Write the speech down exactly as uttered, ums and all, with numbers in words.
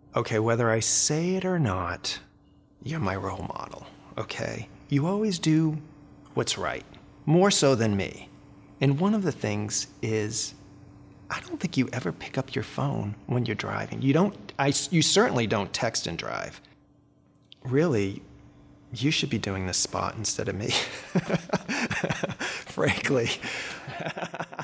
Okay, whether I say it or not, you're my role model, okay? You always do what's right, more so than me. And one of the things is, I don't think you ever pick up your phone when you're driving. You don't, I, you certainly don't text and drive. Really, you should be doing this spot instead of me, frankly.